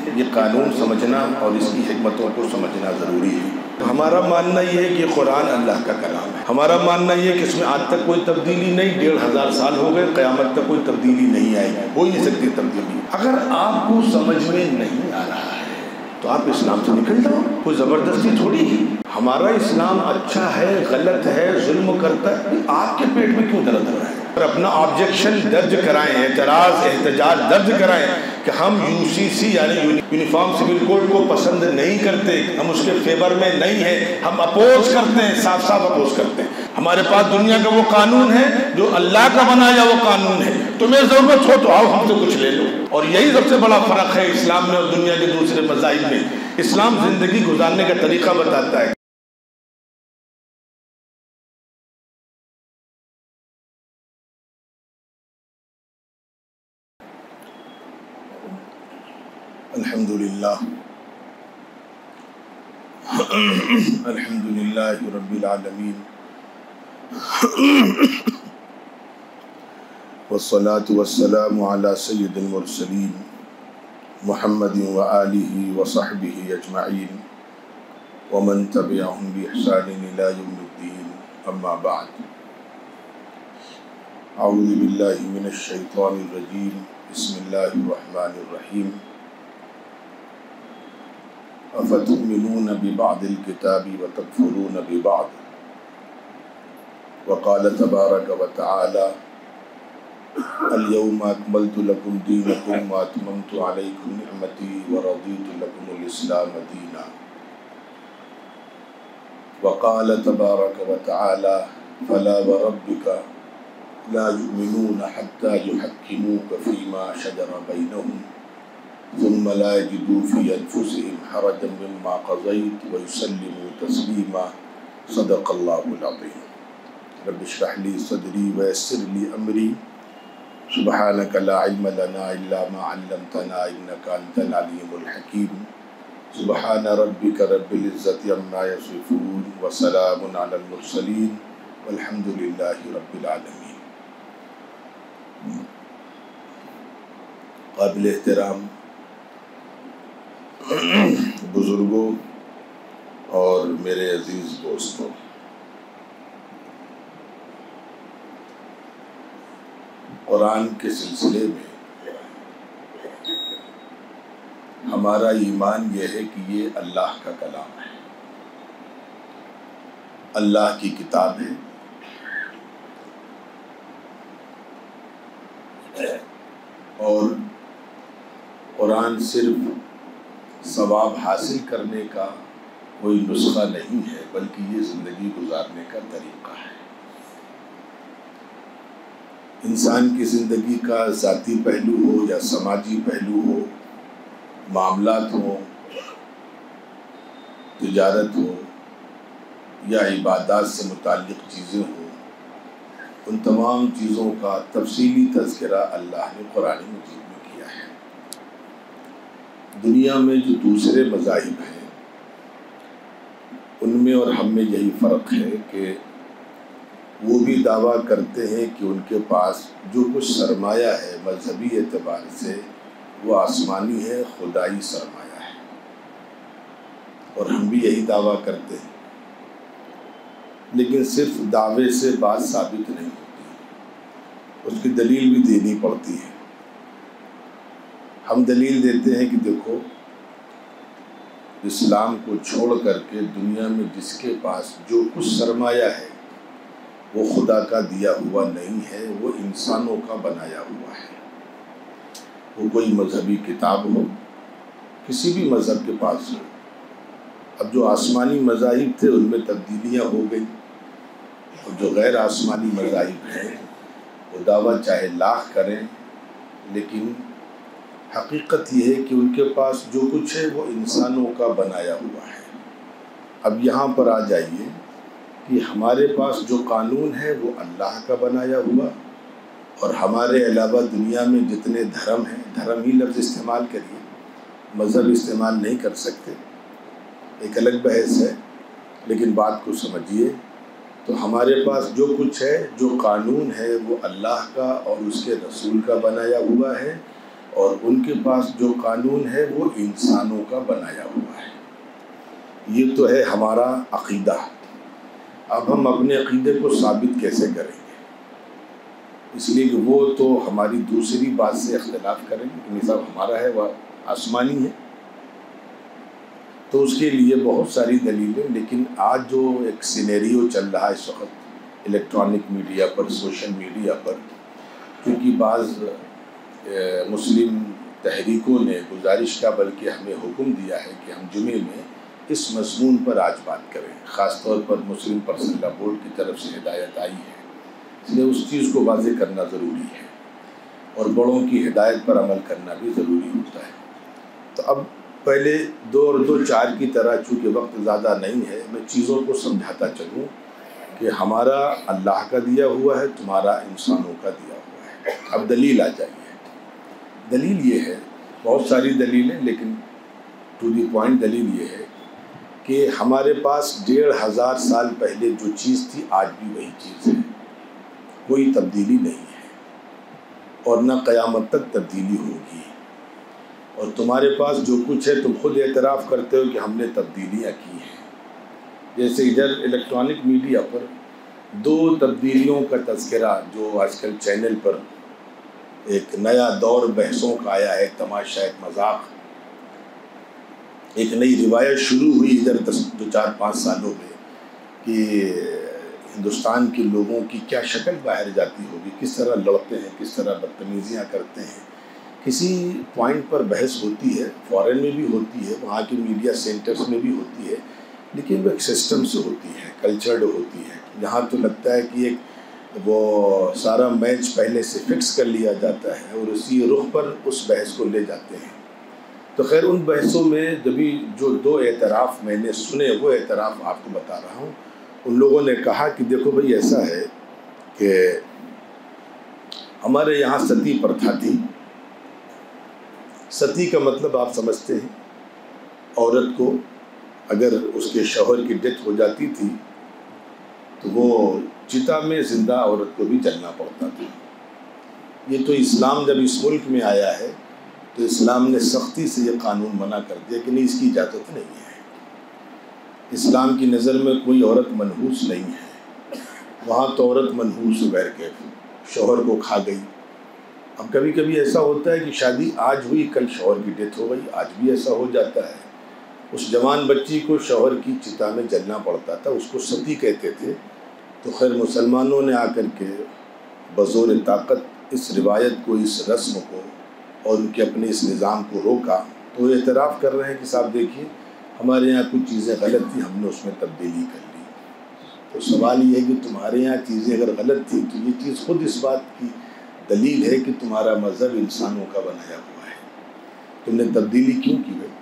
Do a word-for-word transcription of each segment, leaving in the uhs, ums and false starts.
یہ قانون سمجھنا اور اس کی حکمتوں کو سمجھنا ضروری ہے۔ ہمارا ماننا یہ ہے کہ قرآن اللہ کا کلام ہے۔ ہمارا ماننا یہ ہے کہ اس میں آج تک کوئی تبدیلی نہیں، ڈیڑھ ہزار سال ہو گئے، قیامت تک کوئی تبدیلی نہیں آئے گی، ہو ہی نہیں سکتی تبدیلی۔ اگر آپ کو سمجھ میں نہیں آ رہا ہے تو آپ اسلام سے نکل جاؤ، کوئی زبردستی تھوڑی ہے۔ ہمارا اسلام اچھا ہے، غلط ہے، ظلم کرتا ہے، آپ کے پیٹ میں کیوں درد ہو رہا ہے؟ اور اپنا آبجیکشن درج کرائیں، اعتراض احتجاج درج کرائیں کہ ہم یو سی سی یعنی یونیفارم سول کوڈ کو پسند نہیں کرتے، ہم اس کے فیور میں نہیں ہیں، ہم اپوز کرتے ہیں، صاف صاف اپوز کرتے ہیں۔ ہمارے پاس دنیا کا وہ قانون ہے جو اللہ کا بنایا وہ قانون ہے، تمہیں ضرورت ہو تو آؤ ہم سے کچھ لے لو۔ اور یہی سب سے بڑا فرق ہے اسلام میں اور دنیا کے دوسرے مذاہب میں۔ اسلام زندگی گزارنے کا طریقہ بتاتا ہے۔ الحمدللہ الحمدللہ رب العالمین والصلاة والسلام علی سید المرسلین محمد وآلہ وصحبہ اجمعین ومن تبعہم بإحسان الی یوم الدین، اما بعد۔ اعوذ باللہ من الشیطان الرجیم، بسم اللہ الرحمن الرحیم۔ افتؤمنون ببعض الکتاب وتکفرون ببعض، وقال تبارک وتعالی اليوم اکملت لکم دینکم واتممت علیکم نعمتی ورضیت لکم الاسلام دینا، وقال تبارک وتعالی فلا وربک لا یؤمنون حتی یحکموک فیما شجر بینہم ثم لا يجدوا في أنفسهم حرجا مما قضيت ويسلموا تسليما، صدق الله العظيم۔ رب اشرح لي صدري ويسر لي أمري، سبحانك لا علم لنا إلا ما علمتنا إنك أنت العليم الحكيم، سبحان ربك رب العزة عما يصفون وسلام على المرسلين والحمد لله رب العالمين۔ قابل احترام بزرگوں اور میرے عزیز دوستوں، قرآن کے سلسلے میں ہمارا ایمان یہ ہے کہ یہ اللہ کا کلام ہے، اللہ کی کتاب ہے، اور قرآن صرف ثواب حاصل کرنے کا کوئی نسخہ نہیں ہے بلکہ یہ زندگی گزارنے کا طریقہ ہے۔ انسان کی زندگی کا ذاتی پہلو ہو یا سماجی پہلو ہو، معاملات ہوں، تجارت ہو یا عبادات سے متعلق چیزیں ہوں، ان تمام چیزوں کا تفصیلی تذکرہ اللہ نے قرآن مجید میں کیا ہے۔ دنیا میں جو دوسرے مذاہب ہیں ان میں اور ہم میں یہی فرق ہے کہ وہ بھی دعویٰ کرتے ہیں کہ ان کے پاس جو کچھ سرمایہ ہے مذہبی اعتبار سے وہ آسمانی ہے، خدائی سرمایہ ہے، اور ہم بھی یہی دعویٰ کرتے ہیں، لیکن صرف دعوے سے بات ثابت نہیں ہوتی، اس کی دلیل بھی دینی پڑتی ہے۔ ہم دلیل دیتے ہیں کہ دیکھو اسلام کو چھوڑ کر کے دنیا میں جس کے پاس جو کچھ سرمایہ ہے وہ خدا کا دیا ہوا نہیں ہے، وہ انسانوں کا بنایا ہوا ہے۔ وہ کوئی مذہبی کتاب ہو، کسی بھی مذہب کے پاس ہو۔ اب جو آسمانی مذاہب تھے ان میں تبدیلیاں ہو گئی، اور جو غیر آسمانی مذاہب ہیں وہ دعویٰ چاہے لاکھ کریں، لیکن حقیقت یہ ہے کہ ان کے پاس جو کچھ ہے وہ انسانوں کا بنایا ہوا ہے۔ اب یہاں پر آ جائیے کہ ہمارے پاس جو قانون ہے وہ اللہ کا بنایا ہوا، اور ہمارے علاوہ دنیا میں جتنے دھرم ہیں، دھرم ہی لفظ استعمال کریے، مذہب استعمال نہیں کر سکتے، ایک الگ بحث ہے، لیکن بات کو سمجھیے۔ تو ہمارے پاس جو کچھ ہے، جو قانون ہے وہ اللہ کا اور اس کے رسول کا بنایا ہوا ہے، اور ان کے پاس جو قانون ہے وہ انسانوں کا بنایا ہوا ہے۔ یہ تو ہے ہمارا عقیدہ۔ اب ہم اپنے عقیدے کو ثابت کیسے کریں گے؟ اس لیے کہ وہ تو ہماری دوسری بات سے اختلاف کریں گے کہ نصاب ہمارا ہے وہ آسمانی ہے، تو اس کے لیے بہت ساری دلیلیں، لیکن آج جو ایک سینیریو چل رہا ہے اس وقت الیکٹرانک میڈیا پر، سوشل میڈیا پر، کیونکہ بعض مسلم تحریکوں نے گزارش کا بلکہ ہمیں حکم دیا ہے کہ ہم جمعے میں اس مضمون پر آج بات کریں، خاص طور پر مسلم پرسنل لا بورڈ کی طرف سے ہدایت آئی ہے، اس لیے اس چیز کو واضح کرنا ضروری ہے اور بڑوں کی ہدایت پر عمل کرنا بھی ضروری ہوتا ہے۔ تو اب پہلے دو اور دو چار کی طرح چونکہ وقت زیادہ نہیں ہے، میں چیزوں کو سمجھاتا چلوں کہ ہمارا اللہ کا دیا ہوا ہے، تمہارا انسانوں کا دیا ہوا ہے۔ اب دلیل آ جائیے۔ دلیل یہ ہے، بہت ساری دلیلیں، لیکن ٹو دی پوائنٹ دلیل یہ ہے کہ ہمارے پاس ڈیڑھ ہزار سال پہلے جو چیز تھی آج بھی وہی چیز ہے، کوئی تبدیلی نہیں ہے اور نہ قیامت تک تبدیلی ہوگی۔ اور تمہارے پاس جو کچھ ہے تم خود اعتراف کرتے ہو کہ ہم نے تبدیلیاں کی ہیں۔ جیسے ادھر الیکٹرانک میڈیا پر دو تبدیلیوں کا تذکرہ جو آج کل چینل پر ایک نیا دور بحثوں کا آیا ہے، تماشا، ایک مذاق، ایک نئی روایت شروع ہوئی ادھر دو چار پانچ سالوں میں کہ ہندوستان کے لوگوں کی کیا شکل باہر جاتی ہوگی، کس طرح لڑتے ہیں، کس طرح بدتمیزیاں کرتے ہیں۔ کسی پوائنٹ پر بحث ہوتی ہے، فارن میں بھی ہوتی ہے، وہاں کی میڈیا سینٹرز میں بھی ہوتی ہے، لیکن وہ ایک سسٹم سے ہوتی ہے، کلچرڈ ہوتی ہے۔ یہاں تو لگتا ہے کہ ایک وہ سارا میچ پہلے سے فکس کر لیا جاتا ہے اور اسی رخ پر اس بحث کو لے جاتے ہیں۔ تو خیر ان بحثوں میں جبھی جو دو اعتراف میں نے سنے وہ اعتراف آپ کو بتا رہا ہوں۔ ان لوگوں نے کہا کہ دیکھو بھئی ایسا ہے کہ ہمارے یہاں ستی پرتھا تھی۔ ستی کا مطلب آپ سمجھتے ہیں، عورت کو اگر اس کے شوہر کی ڈیتھ ہو جاتی تھی تو وہ چتا میں زندہ عورت کو بھی جلنا پڑتا تھا۔ یہ تو اسلام جب اس ملک میں آیا ہے تو اسلام نے سختی سے یہ قانون منع کر دیا کہ نہیں، اس کی اجازت نہیں ہے۔ اسلام کی نظر میں کوئی عورت منحوس نہیں ہے، وہاں تو عورت منحوس بغیر کے شوہر کو کھا گئی۔ اب کبھی کبھی ایسا ہوتا ہے کہ شادی آج ہوئی، کل شوہر کی ڈیتھ ہو گئی، آج بھی ایسا ہو جاتا ہے۔ اس جوان بچی کو شوہر کی چتا میں جلنا پڑتا تھا، اس کو ستی کہتے تھے۔ تو خیر مسلمانوں نے آ کر کے بزور طاقت اس روایت کو، اس رسم کو اور ان کے اپنے اس نظام کو روکا۔ تو وہ اعتراف کر رہے ہیں کہ صاحب دیکھیے ہمارے یہاں کچھ چیزیں غلط تھیں، ہم نے اس میں تبدیلی کر لی۔ تو سوال یہ ہے کہ تمہارے یہاں چیزیں اگر غلط تھیں تو یہ چیز خود اس بات کی دلیل ہے کہ تمہارا مذہب انسانوں کا بنایا ہوا ہے، تم نے تبدیلی کیوں کی بھائی؟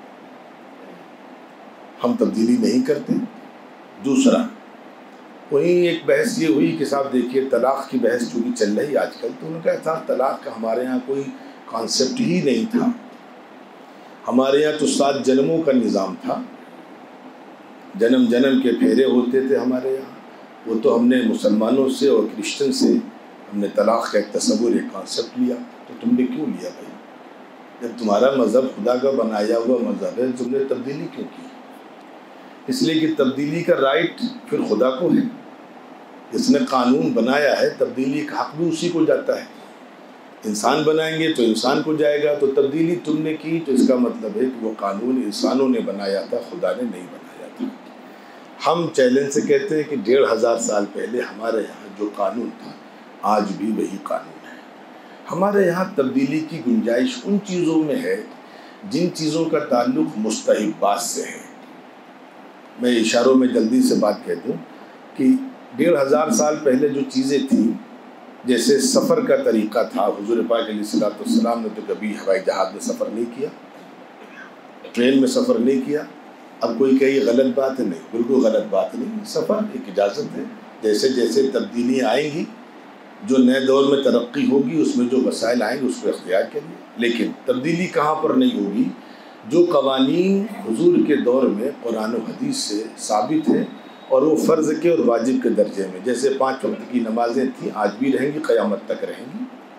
ہم تبدیلی نہیں کرتے۔ دوسرا وہیں ایک بحث یہ ہوئی کہ صاحب دیکھیے طلاق کی بحث چونکہ چل رہی آج کل، تو انہوں نے کہا صاحب طلاق کا ہمارے یہاں کوئی کانسیپٹ ہی نہیں تھا، ہمارے یہاں تو سات جنموں کا نظام تھا، جنم جنم کے پھیرے ہوتے تھے ہمارے یہاں۔ وہ تو ہم نے مسلمانوں سے اور کرسچن سے ہم نے طلاق کا ایک تصور، ایک کانسیپٹ لیا۔ تو تم نے کیوں لیا بھائی؟ جب تمہارا مذہب خدا کا بنایا ہوا مذہب ہے، تم نے تبدیلی کیوں کی؟ اس لیے کہ تبدیلی کا رائٹ پھر خدا کو ہے، جس نے قانون بنایا ہے، تبدیلی کا حق بھی اسی کو جاتا ہے۔ انسان بنائیں گے تو انسان کو جائے گا، تو تبدیلی تم نے کی تو اس کا مطلب ہے کہ وہ قانون انسانوں نے بنایا تھا، خدا نے نہیں بنایا تھا۔ ہم چیلنج سے کہتے ہیں کہ ڈیڑھ ہزار سال پہلے ہمارے یہاں جو قانون تھا آج بھی وہی قانون ہے۔ ہمارے یہاں تبدیلی کی گنجائش ان چیزوں میں ہے جن چیزوں کا تعلق مستحبات سے ہے۔ میں اشاروں میں جلدی سے بات کہہ دوں کہ ڈیڑھ ہزار سال پہلے جو چیزیں تھیں، جیسے سفر کا طریقہ تھا، حضور پاک علیہ الصلوۃ والسلام نے تو کبھی ہوائی جہاز میں سفر نہیں کیا، ٹرین میں سفر نہیں کیا۔ اب کوئی کہے یہ غلط بات ہے، نہیں، بالکل غلط بات نہیں، سفر ایک اجازت ہے۔ جیسے جیسے تبدیلیاں آئیں گی، جو نئے دور میں ترقی ہوگی، اس میں جو وسائل آئیں گے اس کو اختیار کریے، لیکن تبدیلی کہاں پر نہیں ہوگی؟ جو قوانین حضور کے دور میں قرآن و حدیث سے ثابت ہیں اور وہ فرض کے اور واجب کے درجے میں، جیسے پانچ وقت کی نمازیں تھیں، آج بھی رہیں گی، قیامت تک رہیں گی۔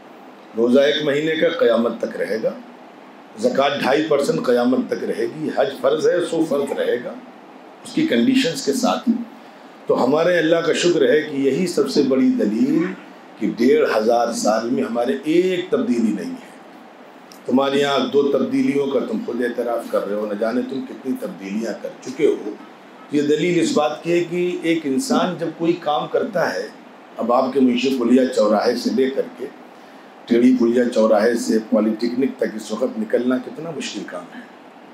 روزہ ایک مہینے کا قیامت تک رہے گا، زکوٰۃ ڈھائی پرسنٹ قیامت تک رہے گی، حج فرض ہے سو فرض رہے گا اس کی کنڈیشنز کے ساتھ۔ تو ہمارے اللہ کا شکر ہے کہ یہی سب سے بڑی دلیل کہ ڈیڑھ ہزار سال میں ہمارے ایک تبدیلی نہیں ہے۔ تمہارے یہاں دو تبدیلیوں کا تم خود اعتراف کر رہے ہو، نہ جانے تم کتنی تبدیلیاں کر چکے ہو۔ یہ دلیل اس بات کی ہے کہ ایک انسان جب کوئی کام کرتا ہے، اب آپ کے منشی پلیا چوراہے سے لے کر کے ٹیڑھی پلیا چوراہے سے پالی ٹیکنک تک اس وقت نکلنا کتنا مشکل کام ہے۔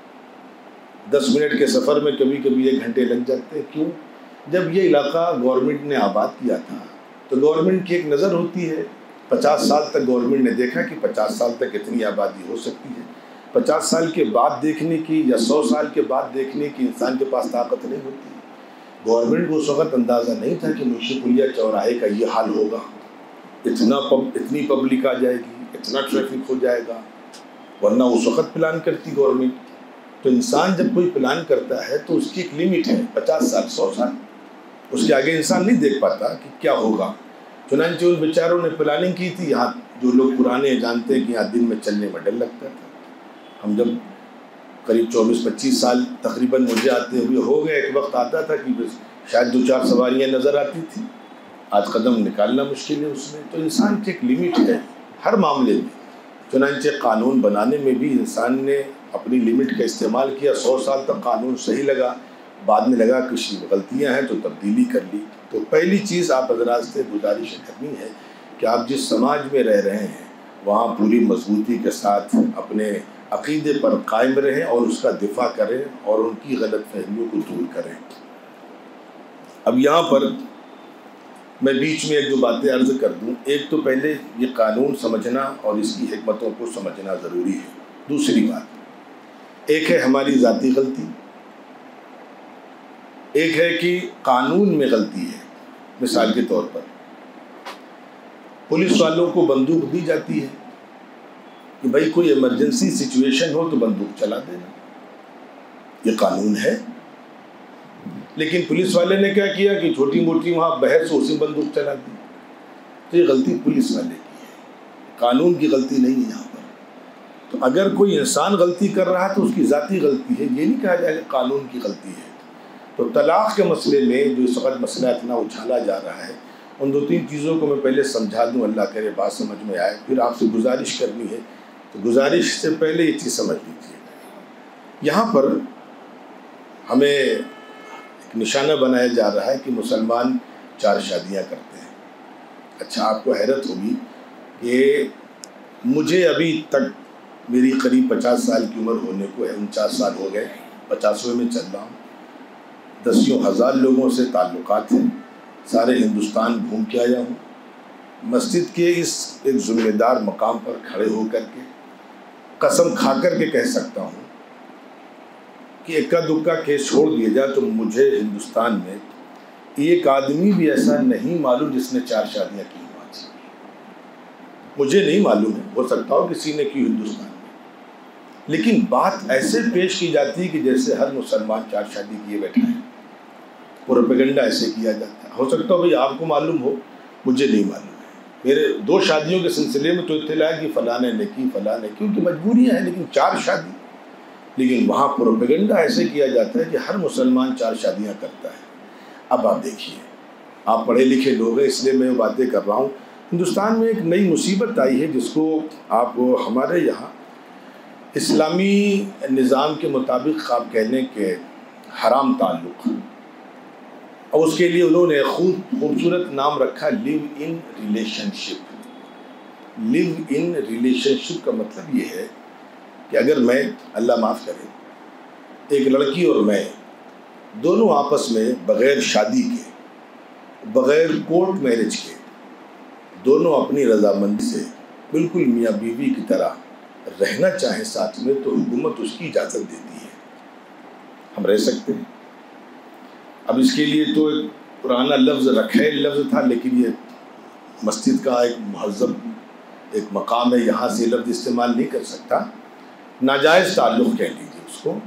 دس منٹ کے سفر میں کبھی کبھی ایک گھنٹے لگ جاتے ہیں۔ کیوں؟ جب یہ علاقہ گورنمنٹ نے آباد کیا تھا تو گورنمنٹ کی ایک نظر ہوتی ہے، پچاس سال تک گورنمنٹ نے دیکھا کہ پچاس سال تک اتنی آبادی ہو سکتی ہے، پچاس سال کے بعد دیکھنے کی یا سو سال کے بعد دیکھنے کی انسان کے پاس طاقت نہیں ہوتی۔ گورنمنٹ کو اس وقت اندازہ نہیں تھا کہ منشی پلیا چوراہے کا یہ حال ہوگا، اتنا پب اتنی پبلک آ جائے گی، اتنا ٹریفک ہو جائے گا، ورنہ اس وقت پلان کرتی گورنمنٹ۔ تو انسان جب کوئی پلان کرتا ہے تو اس کی ایک لمٹ ہے، پچاس سال سو سال، اس کے آگے انسان نہیں دیکھ پاتا کہ کیا ہوگا۔ چنانچہ ان بیچاروں نے پلاننگ کی تھی۔ یہاں جو لوگ پرانے جانتے ہیں کہ یہاں دن میں چلنے میں ڈر لگتا تھا۔ ہم جب قریب چوبیس پچیس سال تقریباً مجھے آتے ہوئے ہو گئے، ایک وقت آتا تھا کہ بس شاید دو چار سواریاں نظر آتی تھی، آج قدم نکالنا مشکل ہے اس میں۔ تو انسان کی ایک لمٹ ہے ہر معاملے میں۔ چنانچہ قانون بنانے میں بھی انسان نے اپنی لمٹ کا استعمال کیا۔ سو سال تک قانون صحیح لگا، بعد میں لگا کچھ غلطیاں ہیں تو تبدیلی کر لی۔ تو پہلی چیز آپ حضرات سے گزارش کرنی ہے کہ آپ جس سماج میں رہ رہے ہیں وہاں پوری مضبوطی کے ساتھ اپنے عقیدے پر قائم رہیں اور اس کا دفاع کریں اور ان کی غلط فہمیوں کو دور کریں۔ اب یہاں پر میں بیچ میں ایک دو باتیں عرض کر دوں۔ ایک تو پہلے یہ قانون سمجھنا اور اس کی حکمتوں کو سمجھنا ضروری ہے۔ دوسری بات، ایک ہے ہماری ذاتی غلطی، ایک ہے کہ قانون میں غلطی ہے۔ مثال کے طور پر پولیس والوں کو بندوق دی جاتی ہے کہ بھائی کوئی ایمرجنسی سچویشن ہو تو بندوق چلا دینا، یہ قانون ہے۔ لیکن پولیس والے نے کیا کیا کہ چھوٹی موٹی وہاں بحث اسی بندوق چلا دی۔ تو یہ غلطی پولیس والے کی ہے، قانون کی غلطی نہیں ہے یہاں پر۔ تو اگر کوئی انسان غلطی کر رہا ہے تو اس کی ذاتی غلطی ہے، یہ نہیں کہا جائے کہ قانون کی غلطی ہے۔ تو طلاق کے مسئلے میں جو اس وقت مسئلہ اتنا اچھالا جا رہا ہے، ان دو تین چیزوں کو میں پہلے سمجھا دوں، اللہ کرے بات سمجھ میں آئے۔ پھر آپ سے گزارش کرنی ہے، تو گزارش سے پہلے یہ چیز سمجھ لیجیے۔ یہاں پر ہمیں ایک نشانہ بنایا جا رہا ہے کہ مسلمان چار شادیاں کرتے ہیں۔ اچھا، آپ کو حیرت ہوگی کہ مجھے ابھی تک میری قریب پچاس سال کی عمر ہونے کو ہے، انچاس سال ہو گئے، پچاسویں میں چل رہا ہوں، دسیوں ہزار لوگوں سے تعلقات ہیں، سارے ہندوستان گھوم کے آیا ہوں۔ مسجد کے اس ایک ذمہ دار مقام پر کھڑے ہو کر کے قسم کھا کر کے کہہ سکتا ہوں کہ اکا دکا کیس چھوڑ دیا جائے تو مجھے ہندوستان میں ایک آدمی بھی ایسا نہیں معلوم جس نے چار شادیاں کی ہوں۔ آج مجھے نہیں معلوم ہے، ہو سکتا ہو کسی نے کی ہندوستان میں، لیکن بات ایسے پیش کی جاتی ہے کہ جیسے ہر مسلمان چار شادی کیے بیٹھا ہے، پروپیگنڈا ایسے کیا جاتا ہے۔ ہو سکتا ہو بھائی آپ کو معلوم ہو، مجھے نہیں معلوم ہے۔ میرے دو شادیوں کے سلسلے میں تو اطلاع ہے کہ فلاں نے کی فلاں نے، کیونکہ مجبوریاں ہیں، لیکن چار شادی، لیکن وہاں پروپیگنڈا ایسے کیا جاتا ہے کہ ہر مسلمان چار شادیاں کرتا ہے۔ اب آپ دیکھیے، آپ پڑھے لکھے لوگ ہیں اس لیے میں باتیں کر رہا ہوں۔ ہندوستان میں ایک نئی مصیبت آئی ہے جس کو آپ ہمارے یہاں اسلامی نظام کے مطابق آپ کہہ لیں کہ حرام تعلق، اور اس کے لیے انہوں نے خوب خوبصورت نام رکھا لیو in relation ship. Leave in relation شپ کا مطلب یہ ہے کہ اگر میں، اللہ معاف کرے، ایک لڑکی اور میں دونوں آپس میں بغیر شادی کے، بغیر کورٹ میرج کے، دونوں اپنی رضامندی سے بالکل میاں بیوی کی طرح رہنا چاہیں ساتھ میں، تو حکومت اس کی اجازت دیتی ہے، ہم رہ سکتے ہیں۔ اب اس کے لیے تو ایک پرانا لفظ رکھے لفظ تھا، لیکن یہ مسجد کا ایک مہذب ایک مقام ہے، یہاں سے لفظ استعمال نہیں کر سکتا، ناجائز تعلق کہہ لیجیے اس کو،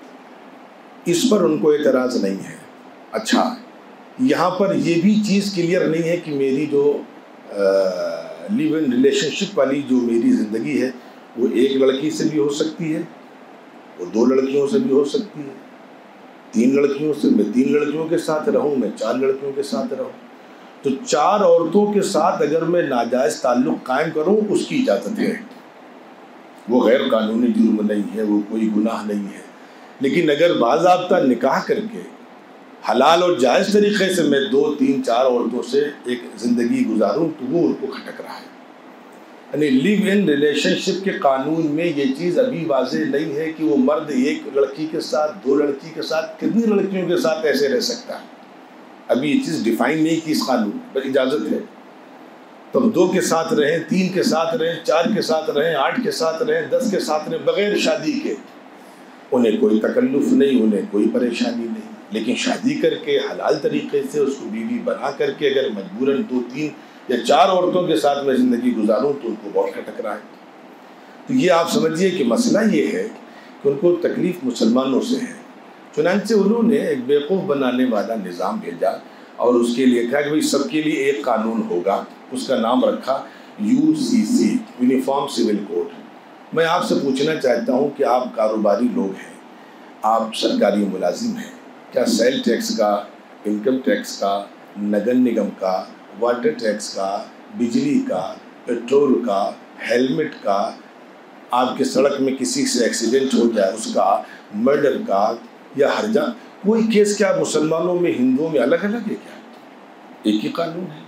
اس پر ان کو اعتراض نہیں ہے۔ اچھا، یہاں پر یہ بھی چیز کلیئر نہیں ہے کہ میری جو لیو ان ریلیشن شپ والی جو میری زندگی ہے وہ ایک لڑکی سے بھی ہو سکتی ہے، وہ دو لڑکیوں سے بھی ہو سکتی ہے، تین لڑکیوں سے، میں تین لڑکیوں کے ساتھ رہوں، میں چار لڑکیوں کے ساتھ رہوں۔ تو چار عورتوں کے ساتھ اگر میں ناجائز تعلق قائم کروں اس کی اجازت ہے، وہ غیر قانونی جرم نہیں ہے، وہ کوئی گناہ نہیں ہے۔ لیکن اگر باضابطہ نکاح کر کے حلال اور جائز طریقے سے میں دو تین چار عورتوں سے ایک زندگی گزاروں تو وہ ان کو کھٹک رہا ہے۔ یعنی لیو ان ریلیشن شپ کے قانون میں یہ چیز ابھی واضح نہیں ہے کہ وہ مرد ایک لڑکی کے ساتھ، دو لڑکی کے ساتھ، کتنی لڑکیوں کے ساتھ ایسے رہ سکتا ہے، ابھی یہ چیز ڈیفائن نہیں کی اس قانون پر، اجازت ہے تو ہم دو کے ساتھ رہیں، تین کے ساتھ رہیں، چار کے ساتھ رہیں، آٹھ کے ساتھ رہیں، دس کے ساتھ رہیں، بغیر شادی کے، انہیں کوئی تکلف نہیں، انہیں کوئی پریشانی نہیں۔ لیکن شادی کر کے حلال طریقے سے اس کو بیوی بنا کر کے اگر مجبوراً دو تین یا چار عورتوں کے ساتھ میں زندگی گزاروں تو ان کو بہت کھٹک رہا ہے۔ تو یہ آپ سمجھیے کہ مسئلہ یہ ہے کہ ان کو تکلیف مسلمانوں سے ہے، چنانچہ انہوں نے ایک بیوقوف بنانے والا نظام بھیجا اور اس کے لیے کہا کہ بھائی سب کے لیے ایک قانون ہوگا، اس کا نام رکھا U C C, uniform civil code. میں آپ سے پوچھنا چاہتا ہوں کہ آپ کاروباری لوگ ہیں، آپ سرکاری ملازم ہیں، کیا سیل ٹیکس کا، انکم ٹیکس کا، نگر نگم کا، واٹر ٹیکس کا، بجلی کا، پیٹرول کا، ہیلمٹ کا، آپ کے سڑک میں کسی سے ایکسیڈنٹ ہو جائے اس کا، مرڈر کا یا ہرجا، کوئی کیس کیا مسلمانوں میں ہندوؤں میں الگ الگ ہے؟ کیا ایک ہی قانون ہے؟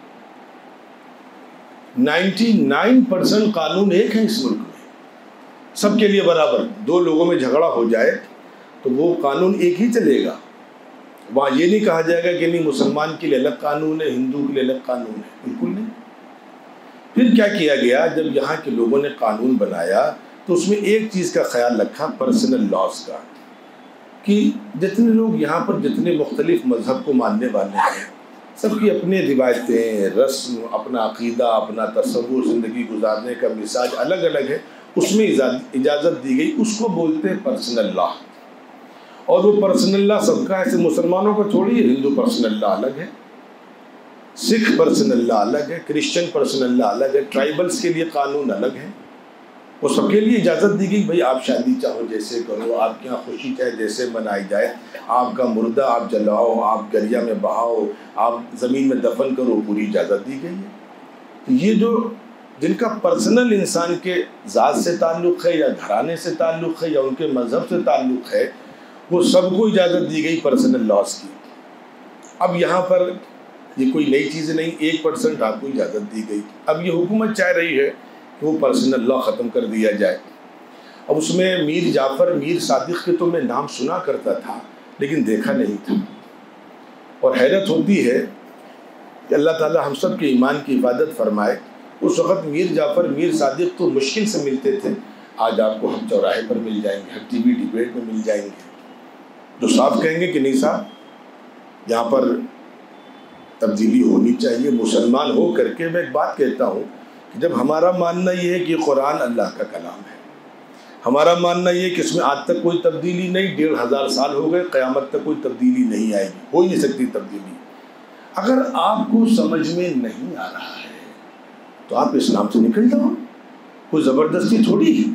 نائنٹی نائن پرسنٹ قانون ایک ہے اس ملک میں، سب کے لیے برابر۔ دو لوگوں میں جھگڑا ہو جائے تو وہ قانون ایک ہی چلے گا، وہاں یہ نہیں کہا جائے گا کہ نہیں مسلمان کے لیے الگ قانون ہے، ہندو کے لیے الگ قانون ہے، بالکل نہیں۔ پھر کیا کیا گیا، جب یہاں کے لوگوں نے قانون بنایا تو اس میں ایک چیز کا خیال رکھا، پرسنل لاس کا، کہ جتنے لوگ یہاں پر جتنے مختلف مذہب کو ماننے والے ہیں، سب کی اپنی روایتیں، رسم، اپنا عقیدہ، اپنا تصور، زندگی گزارنے کا مزاج الگ الگ ہے، اس میں اجازت دی گئی، اس کو بولتے ہیں پرسنل لا۔ اور وہ پرسنل لا سب کا، ایسے مسلمانوں کو چھوڑیے، ہندو پرسنل لا الگ ہے، سکھ پرسنل لا الگ ہے، کرسچن پرسنل لا الگ ہے، ٹرائبلز کے لیے قانون الگ ہے، وہ سب کے لیے اجازت دی گئی، بھائی آپ شادی چاہو جیسے کرو، آپ کے یہاں خوشی چاہے جیسے منائی جائے، آپ کا مردہ آپ جلاؤ، آپ دریا میں بہاؤ، آپ زمین میں دفن کرو، پوری اجازت دی گئی ہے۔ یہ جو جن کا پرسنل انسان کے ذات سے تعلق ہے یا گھرانے سے تعلق ہے یا ان کے مذہب سے تعلق ہے، وہ سب کو اجازت دی گئی پرسنل لاس کی۔ اب یہاں پر یہ کوئی نئی چیز نہیں، ایک پرسنٹ آپ کو اجازت دی گئی۔ اب یہ حکومت چاہ رہی ہے کہ وہ پرسنل لا ختم کر دیا جائے۔ اب اس میں میر جعفر، میر صادق کے تو میں نام سنا کرتا تھا لیکن دیکھا نہیں تھا، اور حیرت ہوتی ہے کہ اللہ تعالی ہم سب کے ایمان کی حفاظت فرمائے۔ اس وقت میر جعفر، میر صادق تو مشکل سے ملتے تھے، آج آپ کو ہم چوراہے پر مل جائیں گے، ہر ٹی وی ڈیبیٹ میں مل جائیں گے، جو صاف کہیں گے کہ نہیں صاحب یہاں پر تبدیلی ہونی چاہیے۔ مسلمان ہو کر کے میں ایک بات کہتا ہوں کہ جب ہمارا ماننا یہ ہے کہ قرآن اللہ کا کلام ہے، ہمارا ماننا یہ ہے کہ اس میں آج تک کوئی تبدیلی نہیں، ڈیڑھ ہزار سال ہو گئے، قیامت تک کوئی تبدیلی نہیں آئے گی، ہو ہی نہیں سکتی تبدیلی۔ اگر آپ کو سمجھ میں نہیں آ رہا ہے تو آپ اسلام سے نکل جاؤ، کوئی زبردستی تھوڑی ہے۔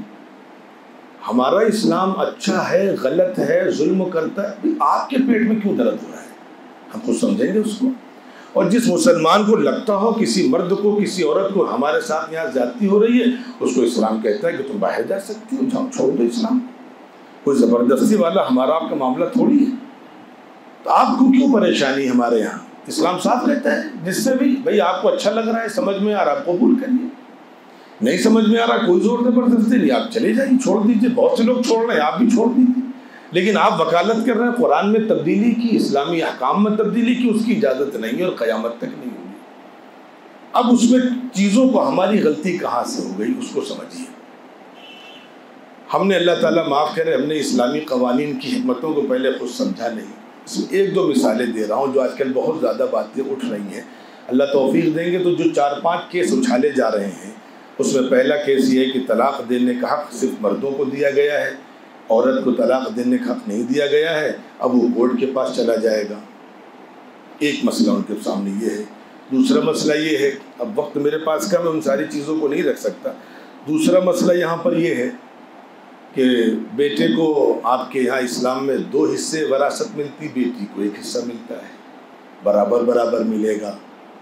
ہمارا اسلام اچھا ہے، غلط ہے، ظلم کرتا ہے، آپ کے پیٹ میں کیوں درد ہو رہا ہے؟ ہم خود سمجھیں گے اس کو۔ اور جس مسلمان کو لگتا ہو کسی مرد کو، کسی عورت کو ہمارے ساتھ یہاں زیادتی ہو رہی ہے، اس کو اسلام کہتا ہے کہ تم باہر جا سکتی ہو، جاؤ، چھوڑ دو اسلام۔ کوئی زبردستی والا ہمارا آپ کا معاملہ تھوڑی ہے۔ تو آپ کو کیوں پریشانی؟ ہمارے یہاں اسلام صاف رہتا ہے، جس سے بھی بھائی آپ کو اچھا لگ رہا ہے، سمجھ میں آ رہا ہے، آپ قبول کریے، نہیں سمجھ میں آ رہا کوئی زور زبردستی نہیں، آپ چلے جائیں، چھوڑ دیجیے۔ بہت سے لوگ چھوڑ رہے ہیں، آپ بھی چھوڑ دیجیے، لیکن آپ وکالت کر رہے ہیں قرآن میں تبدیلی کی، اسلامی احکام میں تبدیلی کی، اس کی اجازت نہیں ہے اور قیامت تک نہیں ہوگی۔ اب اس میں چیزوں کو ہماری غلطی کہاں سے ہو گئی اس کو سمجھیے۔ ہم نے، اللہ تعالیٰ معاف کرے، ہم نے اسلامی قوانین کی حکمتوں کو پہلے خود سمجھا نہیں۔ اس میں ایک دو مثالیں دے رہا ہوں جو آج کل بہت زیادہ باتیں اٹھ رہی ہیں، اللہ توفیق دیں گے تو جو چار پانچ کیس اچھالے جا رہے ہیں، اس میں پہلا کیس یہ ہے کہ طلاق دینے کا حق صرف مردوں کو دیا گیا ہے، عورت کو طلاق دینے کا حق نہیں دیا گیا ہے، اب وہ کورٹ کے پاس چلا جائے گا۔ ایک مسئلہ ان کے سامنے یہ ہے۔ دوسرا مسئلہ یہ ہے، اب وقت میرے پاس کم ہے، ان ساری چیزوں کو نہیں رکھ سکتا۔ دوسرا مسئلہ یہاں پر یہ ہے کہ بیٹے کو آپ کے یہاں اسلام میں دو حصے وراثت ملتی، بیٹی کو ایک حصہ ملتا ہے، برابر برابر ملے گا۔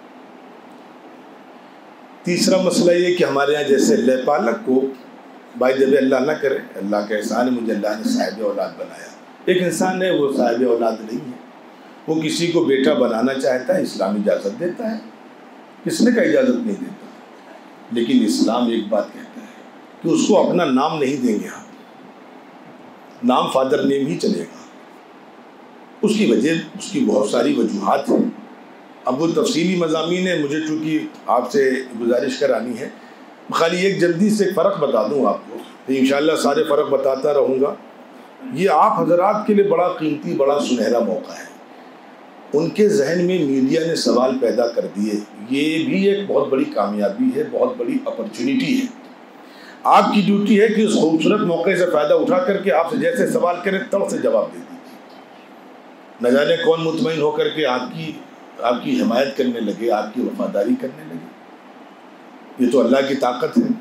تیسرا مسئلہ یہ کہ ہمارے یہاں جیسے لے پالک کو بھائی جب اللہ نہ کرے، اللہ کا احسان ہے، مجھے اللہ نے صاحب اولاد بنایا، ایک انسان ہے وہ صاحب اولاد نہیں ہے، وہ کسی کو بیٹا بنانا چاہتا ہے، اسلام اجازت دیتا ہے، کس نے کا اجازت نہیں دیتا، لیکن اسلام ایک بات کہتا ہے کہ اس کو اپنا نام نہیں دیں گے، آپ نام فادر نیم ہی چلے گا۔ اس کی وجہ اس کی بہت ساری وجوہات ہیں، اب وہ تفصیلی مضامین ہیں، مجھے چونکہ آپ سے گزارش کرانی ہے، خالی ایک جلدی سے ایک فرق بتا دوں آپ کو، انشاءاللہ سارے فرق بتاتا رہوں گا۔ یہ آپ حضرات کے لیے بڑا قیمتی، بڑا سنہرا موقع ہے۔ ان کے ذہن میں میڈیا نے سوال پیدا کر دیے، یہ بھی ایک بہت بڑی کامیابی ہے، بہت بڑی اپرچونٹی ہے۔ آپ کی ڈیوٹی ہے کہ اس خوبصورت موقع سے فائدہ اٹھا کر کے آپ سے جیسے سوال کریں تڑ سے جواب دے دیجیے، نہ جانے کون مطمئن ہو کر کے آپ کی آپ کی حمایت کرنے لگے، آپ کی وفاداری کرنے لگے، یہ تو اللہ کی طاقت ہے۔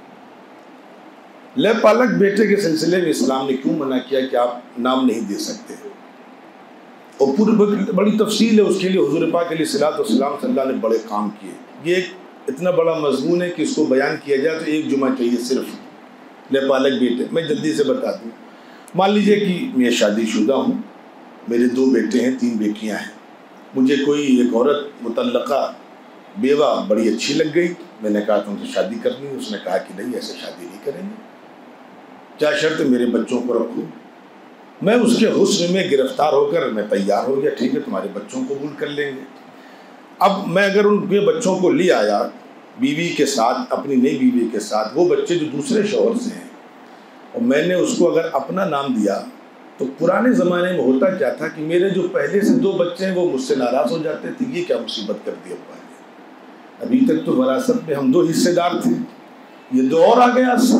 لے پالک بیٹے کے سلسلے میں اسلام نے کیوں منع کیا کہ آپ نام نہیں دے سکتے، اور پوری بڑی تفصیل ہے اس کے لیے، حضور پاک علیہ الصلوۃ والسلام صلی اللہ نے بڑے کام کیے۔ یہ ایک اتنا بڑا مضمون ہے کہ اس کو بیان کیا جائے تو ایک جمعہ چاہیے صرف لے پالک بیٹے۔ میں جلدی سے بتا دوں، مان لیجئے کہ میں شادی شدہ ہوں، میرے دو بیٹے ہیں، تین بیٹیاں ہیں، مجھے کوئی ایک عورت مطلقہ بیوہ بڑی اچھی لگ گئی، میں نے کہا تم سے شادی کرنی ہے، اس نے کہا کہ نہیں ایسے شادی نہیں کریں گے، کیا شرط میرے بچوں کو رکھوں، میں اس کے حسن میں گرفتار ہو کر میں تیار ہو گیا، ٹھیک ہے تمہارے بچوں کو قبول کر لیں گے۔ اب میں اگر ان کے بچوں کو لے آیا بیوی کے ساتھ، اپنی نئی بیوی کے ساتھ، وہ بچے جو دوسرے شوہر سے ہیں، اور میں نے اس کو اگر اپنا نام دیا تو پرانے زمانے میں ہوتا کیا تھا کہ میرے جو پہلے سے دو بچے ہیں وہ مجھ سے ناراض ہو جاتے تھے، یہ کیا مصیبت کر دی ابا نے، ابھی تک تو وراثت میں ہم دو حصے دار تھے، یہ دو اور آ گیا اس سے،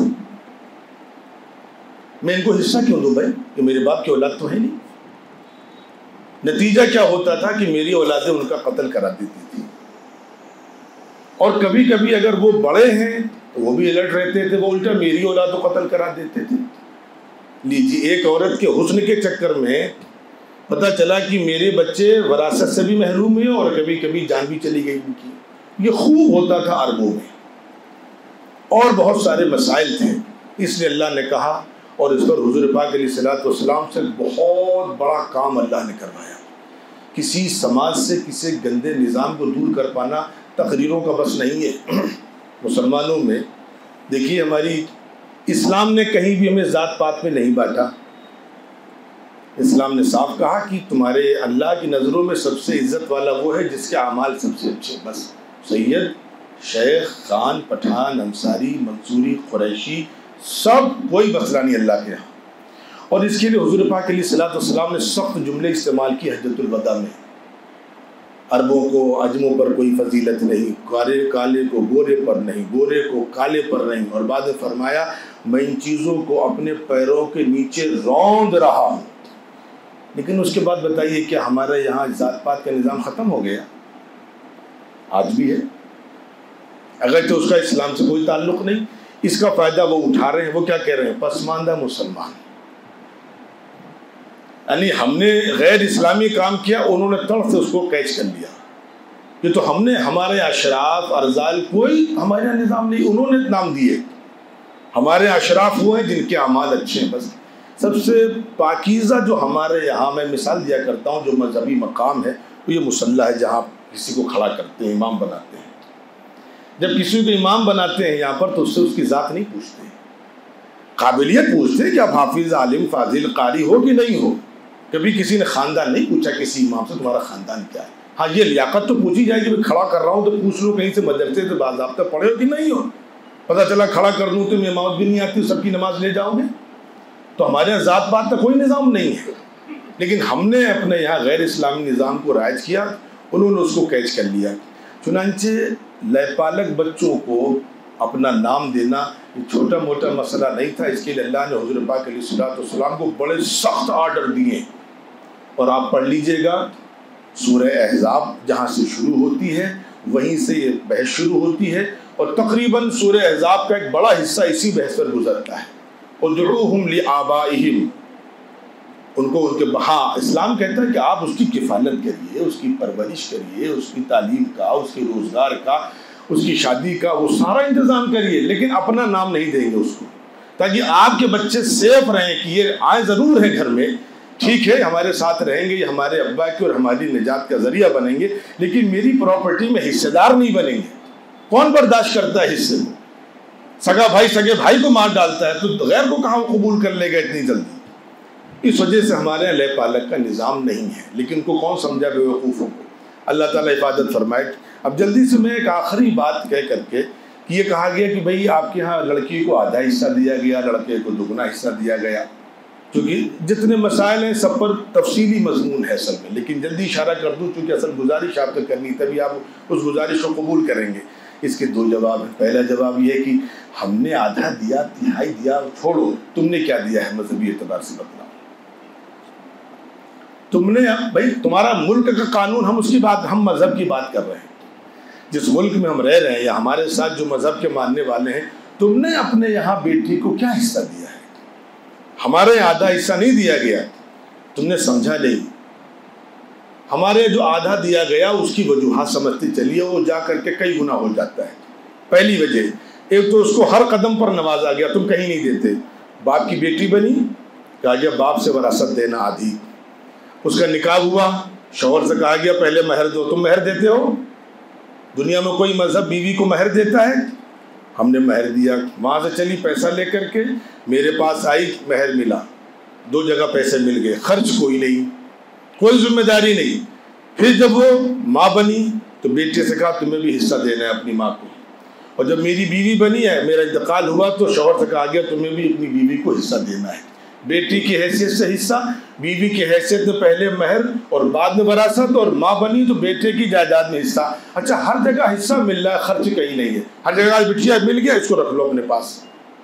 میں ان کو حصہ کیوں دوں بھائی کہ میرے باپ کی اولاد تو ہے نہیں۔ نتیجہ کیا ہوتا تھا کہ میری اولادیں ان کا قتل کرا دیتی تھی، اور کبھی کبھی اگر وہ بڑے ہیں تو وہ بھی الرٹ رہتے تھے، وہ الٹا میری اولاد کو قتل کرا دیتے تھے۔ لیجیے ایک عورت کے حسن کے چکر میں پتہ چلا کہ میرے بچے وراثت سے بھی محروم ہوئے اور کبھی کبھی جان بھی چلی گئی ان کی، یہ خوب ہوتا تھا عربوں میں، اور بہت سارے مسائل تھے، اس لیے اللہ نے کہا، اور اس پر حضور پاک علیہ الصلوۃ والسلام سے بہت بڑا کام اللہ نے کروایا۔ کسی سماج سے کسی گندے نظام کو دور کر پانا تقریروں کا بس نہیں ہے۔ مسلمانوں میں دیکھیے، ہماری اسلام نے کہیں بھی ہمیں ذات پات میں نہیں بانٹا، اسلام نے صاف کہا کہ تمہارے اللہ کی نظروں میں سب سے عزت والا وہ ہے جس کے اعمال سب سے اچھے، بس سید، شیخ، خان، پٹھان، انصاری، منصوری، قریشی، سب کوئی مسئلہ نہیں اللہ کے یہاں۔ اور اس کے لیے حضور پاک علیہ الصلوۃ والسلام نے سخت جملے استعمال کی حجۃ الوداع میں، عربوں کو عجموں پر کوئی فضیلت نہیں، کالے کالے کو گورے پر نہیں، گورے کو کالے پر نہیں، اور بعد میں فرمایا میں ان چیزوں کو اپنے پیروں کے نیچے روند رہا ہوں۔ لیکن اس کے بعد بتائیے کیا ہمارے یہاں ذات پات کا نظام ختم ہو گیا؟ آج بھی ہے، اگر تو اس کا اسلام سے کوئی تعلق نہیں، اس کا فائدہ وہ اٹھا رہے ہیں۔ وہ کیا کہہ رہے ہیں؟ پسماندہ مسلمان، یعنی ہم نے غیر اسلامی کام کیا، انہوں نے تڑ سے اس کو کیچ کر لیا، یہ تو ہم نے ہمارے اشراف ارذال کوئی ہمارے یہاں نظام نہیں، انہوں نے نام دیے، ہمارے اشراف وہ ہیں جن کے اعمال اچھے ہیں۔ بس سب سے پاکیزہ جو ہمارے یہاں، میں مثال دیا کرتا ہوں، جو مذہبی مقام ہے وہ یہ مصلی ہے، جہاں کسی کو کھڑا کرتے ہیں، امام بناتے ہیں۔ جب کسی کو امام بناتے ہیں یہاں پر تو اس سے اس کی ذات نہیں پوچھتے، قابلیت پوچھتے ہیں کہ آپ حافظ، عالم، فاضل، قاری ہو کہ نہیں ہو۔ کبھی کسی نے خاندان نہیں پوچھا کسی امام سے تمہارا خاندان کیا ہے، ہاں یہ لیاقت تو پوچھی جائے کہ کھڑا کر رہا ہوں تو پوچھ لو کہیں سے مدرسے سے باضابطہ پڑھے ہو کہ نہیں ہو، پتہ چلا کھڑا کر دوں تو امامت بھی نہیں آتی، سب کی نماز لے جاؤ گے۔ تو ہمارے یہاں ذات پات کا کوئی نظام نہیں ہے، لیکن ہم نے اپنے یہاں غیر اسلامی نظام کو رائج کیا، انہوں نے اس کو کیچ کر لیا۔ چنانچہ لے پالک بچوں کو اپنا نام دینا یہ چھوٹا موٹا مسئلہ نہیں تھا، اس کے لیے اللہ نے حضور پاک علیہ الصلوۃ والسلام کو بڑے سخت آرڈر دیے، اور آپ پڑھ لیجئے گا سورہ احزاب جہاں سے شروع ہوتی ہے وہیں سے یہ بحث شروع ہوتی ہے اور تقریباً سورہ احزاب کا ایک بڑا حصہ اسی بحث پر گزرتا ہے. ادعوہم لآبائہم، ان کو ان کے ہاں اسلام کہتا ہے کہ آپ اس کی کفالت کریے، اس کی پرورش کریے، اس کی تعلیم کا، اس کے روزگار کا، اس کی شادی کا، وہ سارا انتظام کریے، لیکن اپنا نام نہیں دیں گے اس کو، تاکہ آپ کے بچے سیف رہیں کہ یہ آئے ضرور ہیں گھر میں، ٹھیک ہے ہمارے ساتھ رہیں گے، یہ ہمارے ابا کی اور ہماری نجات کا ذریعہ بنیں گے، لیکن میری پراپرٹی میں حصے دار نہیں بنیں گے. کون برداشت کرتا ہے حصے کو؟ سگا بھائی سگے بھائی کو مار ڈالتا ہے تو غیر کو کہاں قبول کر لے گا اتنی جلدی؟ اس وجہ سے ہمارے یہاں لے پالک کا نظام نہیں ہے، لیکن ان کو کون سمجھا بے وقوفوں کو؟ اللہ تعالیٰ حفاظت فرمائے. اب جلدی سے میں ایک آخری بات کہہ کر کے کہ یہ کہا گیا کہ بھئی آپ کے ہاں لڑکی کو آدھا حصہ دیا گیا، لڑکے کو دگنا حصہ دیا گیا، کیونکہ جتنے مسائل ہیں سب پر تفصیلی مضمون ہے اصل میں، لیکن جلدی اشارہ کر دوں چونکہ اصل گزارش آپ کو کرنی، تبھی آپ اس گزارش کو قبول کریں گے. اس کے دو جواب ہیں. پہلا جواب یہ ہے کہ ہم نے آدھا دیا، تہائی دیا، چھوڑو تم نے کیا دیا ہے مذہبی اعتبار سے بتلاؤ. تم نے بھائی تمہارا ملک کا قانون، ہم اس کی بات، ہم مذہب کی بات کر رہے ہیں. جس ملک میں ہم رہ رہے ہیں یا ہمارے ساتھ جو مذہب کے ماننے والے ہیں، تم نے اپنے یہاں بیٹی کو کیا حصہ دیا ہے؟ ہمارے یہاں آدھا حصہ نہیں دیا گیا، تم نے سمجھا نہیں. ہمارے جو آدھا دیا گیا اس کی وجوہات سمجھتے چلیے، وہ جا کر کے کئی گنا ہو جاتا ہے. پہلی وجہ، ایک تو اس کو ہر قدم پر نوازا گیا، تم کہیں نہیں دیتے. باپ کی بیٹی بنی، کہا گیا باپ سے وراثت دینا آدھی. اس کا نکاح ہوا، شوہر سے کہا گیا پہلے مہر دو. تم مہر دیتے ہو؟ دنیا میں کوئی مذہب بیوی کو مہر دیتا ہے؟ ہم نے مہر دیا. وہاں سے چلی پیسہ لے کر کے میرے پاس آئی، مہر ملا، دو جگہ پیسے مل گئے، خرچ کوئی نہیں، کوئی ذمہ داری نہیں. پھر جب وہ ماں بنی تو بیٹے سے کہا تمہیں بھی حصہ دینا ہے اپنی ماں کو. اور جب میری بیوی بنی ہے، میرا انتقال ہوا، تو شوہر سے کہا گیا تمہیں بھی اپنی بیوی کو حصہ دینا ہے. بیٹی کی حیثیت سے حصہ، بیوی کی حیثیت میں پہلے مہر اور بعد میں وراثت، اور ماں بنی تو بیٹے کی جائیداد میں حصہ. اچھا ہر جگہ حصہ مل رہا ہے، خرچ کہیں نہیں ہے. ہر جگہ بٹیا مل گیا، اس کو رکھ لو اپنے پاس.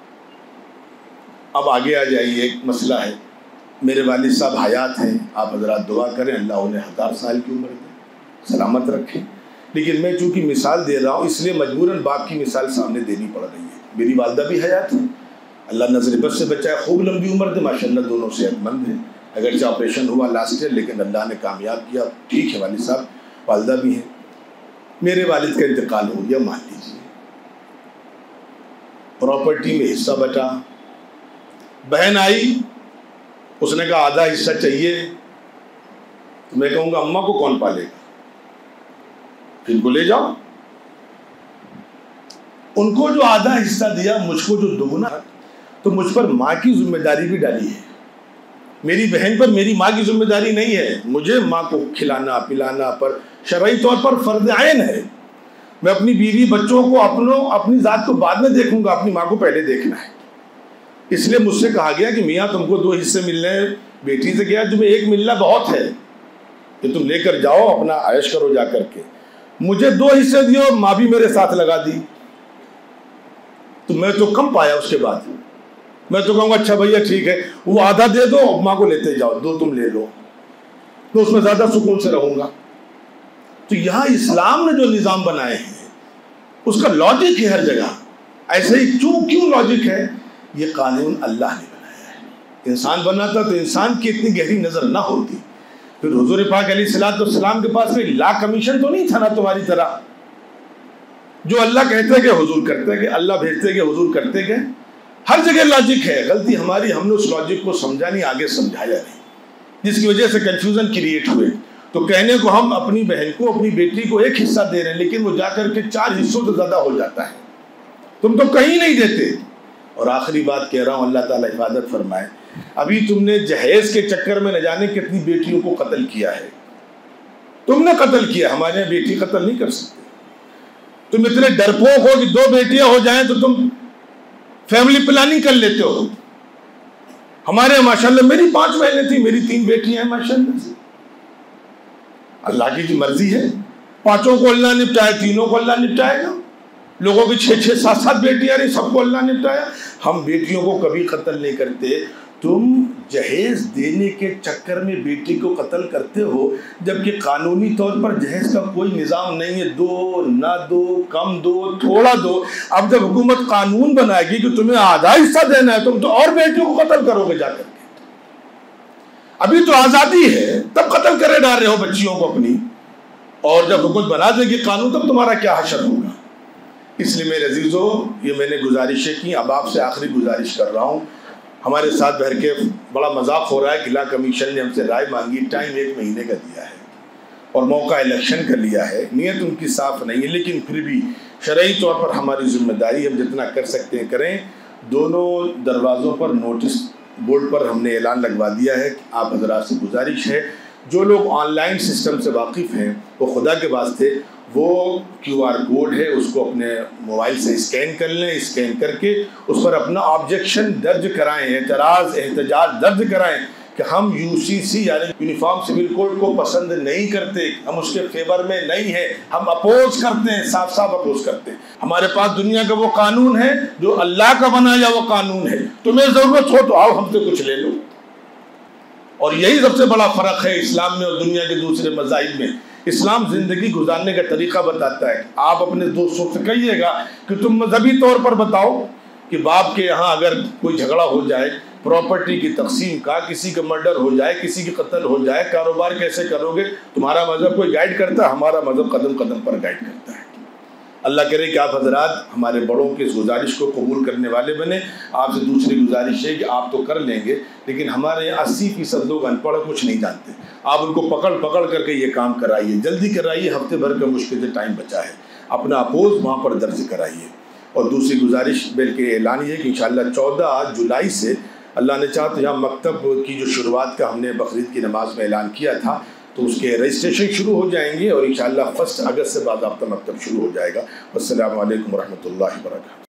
اب آگے آ جائیے، ایک مسئلہ ہے. میرے والد صاحب حیات ہیں، آپ حضرات دعا کریں اللہ انہیں ہزار سال کی عمر دے، سلامت رکھیں. لیکن میں چونکہ مثال دے رہا ہوں اس لیے مجبوراً باپ کی مثال سامنے دینی پڑ رہی ہے. میری والدہ بھی حیات ہیں، اللہ نظر بد سے بچائے، خوب لمبی عمر دے، ماشاءاللہ دونوں صحت مند ہیں. اگرچہ آپریشن ہوا لاسٹ ایئر لیکن اللہ نے کامیاب کیا، ٹھیک ہے. والد صاحب، والدہ بھی ہیں. میرے والد کا انتقال ہو گیا، مان لیجیے پراپرٹی میں حصہ بٹا. بہن آئی، اس نے کہا آدھا حصہ چاہیے. تو میں کہوں گا اماں کو کون پالے گا؟ ان کو لے جاؤ. ان کو جو آدھا حصہ دیا، مجھ کو جو دگنا، تو مجھ پر ماں کی ذمہ داری بھی ڈالی ہے. میری بہن پر میری ماں کی ذمہ داری نہیں ہے. مجھے ماں کو کھلانا پلانا پر شرعی طور پر فرض عین ہے. میں اپنی بیوی بچوں کو اپنوں اپنی ذات کو بعد میں دیکھوں گا، اپنی ماں کو پہلے دیکھنا ہے. اس لیے مجھ سے کہا گیا کہ میاں تم کو دو حصے ملنے ہیں. بیٹی سے کیا تمہیں ایک ملنا بہت ہے کہ تم لے کر جاؤ، اپنا عائش کرو جا کر کے. مجھے دو حصے دیو، ماں بھی میرے ساتھ لگا دی، تو میں تو کم پایا. اس کے بعد میں تو کہوں گا اچھا بھیا ٹھیک ہے، وہ آدھا دے دو، ماں کو لیتے جاؤ، دو تم لے لو، تو اس میں زیادہ سکون سے رہوں گا. تو یہاں اسلام نے جو نظام بنائے ہیں اس کا لاجک ہے ہر جگہ. ایسے ہی کیوں کیوں لاجک ہے؟ یہ قانون اللہ نے بنایا ہے. انسان بناتا تو انسان کی اتنی گہری نظر نہ ہوتی. پھر حضور پاک علیہ الصلوۃ والسلام کے پاس کوئی لا کمیشن تو نہیں تھا نا تمہاری طرح. جو اللہ کہتے کہ حضور کرتے گئے، اللہ بھیجتے کہ حضور کرتے گئے. ہر جگہ لاجک ہے. غلطی ہماری، ہم نے اس لاجک کو سمجھا نہیں، آگے سمجھایا نہیں، جس کی وجہ سے کنفیوژن کریٹ ہوئے. تو کہنے کو ہم اپنی بہن کو، اپنی بیٹی کو ایک حصہ دے رہے ہیں، لیکن وہ جا کر کے چار حصوں سے زیادہ ہو جاتا ہے. تم تو کہیں نہیں دیتے. اور آخری بات کہہ رہا ہوں، اللہ تعالیٰ حفاظت فرمائے. ابھی تم نے جہیز کے چکر میں نہ جانے کتنی بیٹیوں کو قتل کیا ہے. تم نے قتل کیا، ہمارے یہاں بیٹی قتل نہیں کر سکتے. تم اتنے ڈرپوک ہو کہ دو بیٹیاں ہو جائیں تو تم فیملی پلاننگ کر لیتے ہو. ہمارے یہاں ماشاءاللہ میری پانچ بہنیں تھیں، میری تین بیٹیاں ہیں ماشاءاللہ سے. اللہ کی جو مرضی ہے، پانچوں کو اللہ نپٹائے، تینوں کو اللہ نپٹائے گا. لوگوں کی چھ چھ سات سات بیٹیاں رہی، سب کو اللہ نپٹایا. ہم بیٹیوں کو کبھی قتل نہیں کرتے. تم جہیز دینے کے چکر میں بیٹی کو قتل کرتے ہو، جبکہ قانونی طور پر جہیز کا کوئی نظام نہیں ہے، دو نہ دو، کم دو، تھوڑا دو۔ اب جب حکومت قانون بنائے گی کہ تمہیں آدھا حصہ دینا ہے، تم تو اور بیٹیوں کو قتل کرو گے جا کر کے۔ ابھی تو آزادی ہے، تب قتل کرے ڈال رہے ہو بچیوں کو اپنی، اور جب حکومت بنا دے گی قانون تب تمہارا کیا حشر ہوگا۔ اس لیے میرے عزیزو، یہ میں نے گزارشیں کی، اب آپ سے آخری گزارش کر رہا ہوں۔ ہمارے ساتھ بہر کے بڑا مذاق ہو رہا ہے کہ لا کمیشن نے ہم سے رائے مانگی، ٹائم ایک مہینے کا دیا ہے اور موقع الیکشن کا لیا ہے، نیت ان کی صاف نہیں ہے، لیکن پھر بھی شرعی طور پر ہماری ذمہ داری، ہم جتنا کر سکتے ہیں کریں۔ دونوں دروازوں پر نوٹس بورڈ پر ہم نے اعلان لگوا دیا ہے کہ آپ حضرات سے گزارش ہے، جو لوگ آن لائن سسٹم سے واقف ہیں وہ خدا کے واسطے وہ کیو آر کوڈ ہے اس کو اپنے موبائل سے اسکین کر لیں، اسکین کر کے اس پر اپنا آبجیکشن درج کرائیں، اعتراض احتجاج درج کرائیں کہ ہم یو سی سی یعنی یونیفارم سول کوڈ کو پسند نہیں کرتے، ہم اس کے فیور میں نہیں ہیں، ہم اپوز کرتے ہیں، صاف صاف اپوز کرتے ہیں۔ ہمارے پاس دنیا کا وہ قانون ہے جو اللہ کا بنایا وہ قانون ہے، تمہیں ضرورت ہو تو آؤ ہم سے کچھ لے لو۔ اور یہی سب سے بڑا فرق ہے اسلام میں اور دنیا کے دوسرے مذاہب میں۔ اسلام زندگی گزارنے کا طریقہ بتاتا ہے۔ آپ اپنے دوستوں سے کہیے گا کہ تم مذہبی طور پر بتاؤ کہ باپ کے یہاں اگر کوئی جھگڑا ہو جائے پراپرٹی کی تقسیم کا، کسی کا مرڈر ہو جائے، کسی کی قتل ہو جائے، کاروبار کیسے کرو گے؟ تمہارا مذہب کوئی گائیڈ کرتا ہے؟ ہمارا مذہب قدم قدم پر گائیڈ کرتا ہے۔ اللہ کرے کہ آپ حضرات ہمارے بڑوں کی اس گزارش کو قبول کرنے والے بنے۔ آپ سے دوسری گزارش ہے کہ آپ تو کر لیں گے، لیکن ہمارے یہاں اسی فیصد لوگ ان پڑھ کچھ نہیں جانتے، آپ ان کو پکڑ پکڑ کر کے یہ کام کرائیے، جلدی کرائیے، ہفتے بھر کا مشکل سے ٹائم بچا ہے، اپنا اپوز وہاں پر درج کرائیے۔ اور دوسری گزارش بلکہ اعلان یہ ہے کہ انشاءاللہ چودہ جولائی سے اللہ نے چاہا تو یہاں مکتب کی جو شروعات کا ہم نے بقرعید کی نماز میں اعلان کیا تھا تو اس کے رجسٹریشن شروع ہو جائیں گے، اور انشاءاللہ فرسٹ اگست سے باضابطہ مکتب شروع ہو جائے گا۔ والسلام علیکم ورحمۃ اللہ وبرکاتہ۔